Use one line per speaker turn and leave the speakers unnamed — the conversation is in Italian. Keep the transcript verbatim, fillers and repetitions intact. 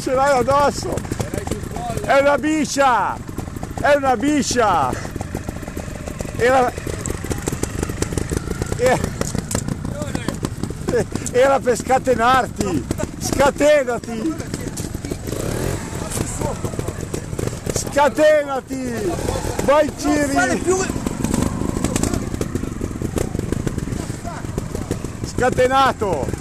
Ce l'hai addosso! È una biscia! È una biscia! Era... Era per scatenarti! Scatenati! Scatenati! Vai Ciri! Scatenato!